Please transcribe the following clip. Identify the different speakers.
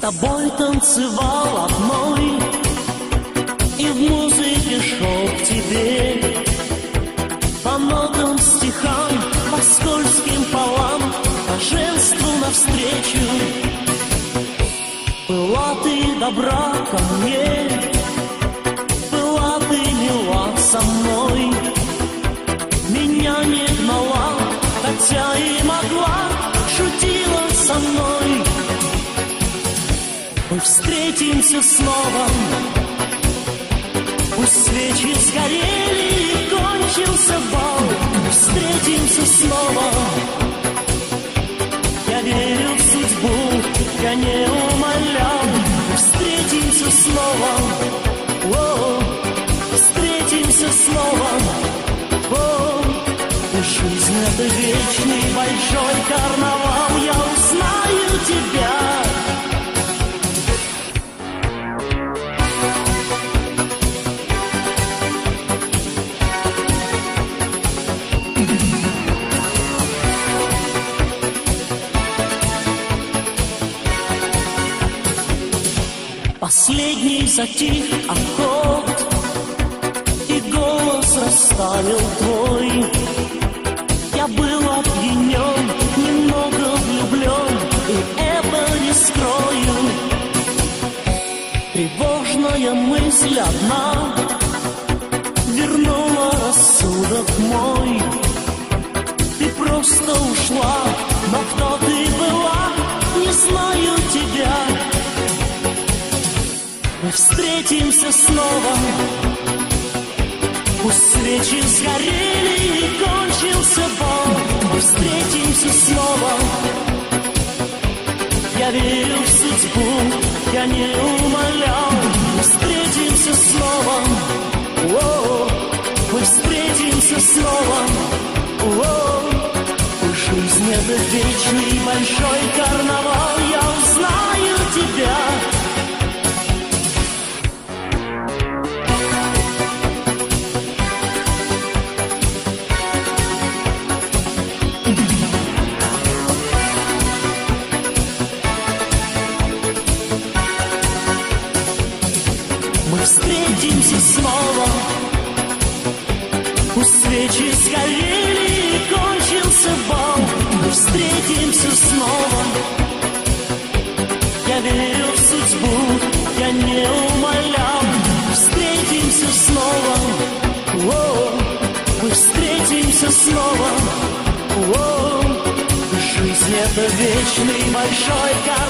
Speaker 1: тобой танцевал одной, и в музыке шел к тебе. По нотам, стихам, по скользким полам, по женству навстречу. Была ты добра ко мне, была ты мила со мной. Меня не гнала, хотя и могла, шутила со мной. Мы встретимся снова, пусть свечи сгорели и кончился бал. Мы встретимся снова, я верю в судьбу, я не умолял. Мы встретимся снова, о, встретимся снова, о. Жизнь — это вечный большой карнавал, я узнаю тебя. Последний затих аккорд, и голос расставил твой. Я был опьянен, немного влюблен, и это не скрою. Тревожная мысль одна вернула рассудок мой. Ты просто ушла, но кто ты была, не знаю тебя. Мы встретимся снова, пусть свечи сгорели и кончился бал. Мы встретимся снова, я верю в судьбу, я не умолял. Мы встретимся снова, о, мы встретимся снова, о. Жизнь — это вечный большой карнавал, я узнаю тебя. Встретимся снова, пусть свечи сгорели и кончился бал. Мы встретимся снова, я верю в судьбу, я не умолял. Мы встретимся снова, о, мы встретимся снова, о. Жизнь — это вечный большой карнавал.